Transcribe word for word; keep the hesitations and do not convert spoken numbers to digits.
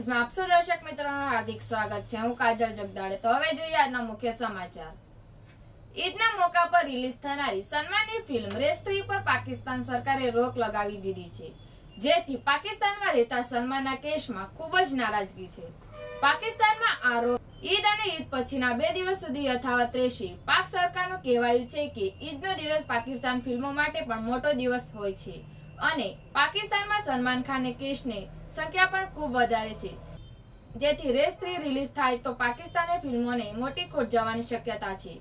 ન્યૂઝમાં આપ સૌ દર્શક મિત્રોનું હાર્દિક સ્વાગત છે। હું કાજલ જગદાળે। તો હવે જોઈએ આજના મુખ્ય સમાચાર। ઈદના મોકા પર રિલીઝ થનારી સલમાનની ફિલ્મ રેસ થ્રી પર પાકિસ્તાન સરકારે રોક લગાવી દીધી છે, જેથી પાકિસ્તાનમાં રહેતા સલમાનના કેસમાં ખૂબ જ નારાજગી છે। પાકિસ્તાનમાં આ રોક ઈદ અને ઈદ પછીના બે દિવસ સુધી યથાવત રહેશે। પાક સરકારનું કહેવાયું છે કે ઈદનો દિવસ પાકિસ્તાન ફિલ્મો માટે પણ મોટો દિવસ હોય છે અને પાકિસ્તાનમાં સલમાન ખાનની કેસની સંખ્યા પણ ખૂબ વધારે છે, જેથી રેસ થ્રી રિલીઝ થાય તો પાકિસ્તાની ફિલ્મોને મોટી ખોટ જવાની શક્યતા છે।